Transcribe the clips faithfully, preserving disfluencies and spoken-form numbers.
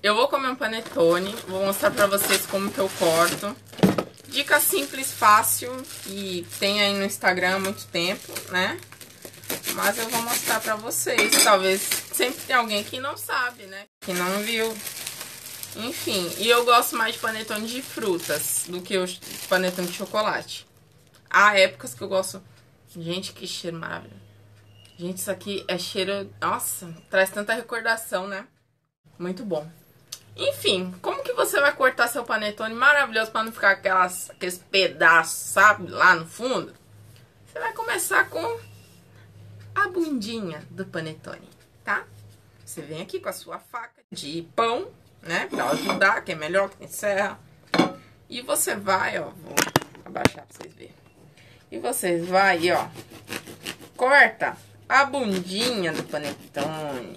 eu vou comer um panetone, vou mostrar pra vocês como que eu corto. Dica simples, fácil, e tem aí no Instagram há muito tempo, né? Mas eu vou mostrar pra vocês. Talvez sempre tem alguém que não sabe, né? Que não viu. Enfim, e eu gosto mais de panetone de frutas do que o panetone de chocolate. Há épocas que eu gosto... Gente, que cheiro maravilhoso. Gente, isso aqui é cheiro... Nossa, traz tanta recordação, né? Muito bom. Enfim, como que você vai cortar seu panetone maravilhoso para não ficar aquelas, aqueles pedaços, sabe? Lá no fundo. Você vai começar com a bundinha do panetone, tá? Você vem aqui com a sua faca de pão, né? Pra ajudar, que é melhor, que tem serra. E você vai, ó... Vou abaixar pra vocês verem. E você vai, ó... Corta a bundinha do panetone.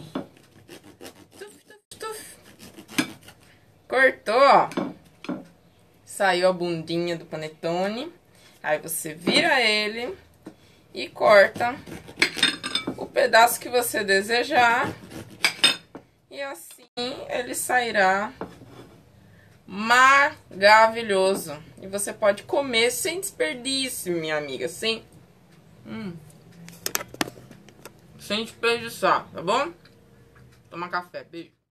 Cortou, ó. Saiu a bundinha do panetone. Aí você vira ele e corta o pedaço que você desejar. E assim ele sairá maravilhoso. E você pode comer sem desperdício, minha amiga. Sem, hum, sem desperdiçar, tá bom? Toma café, beijo.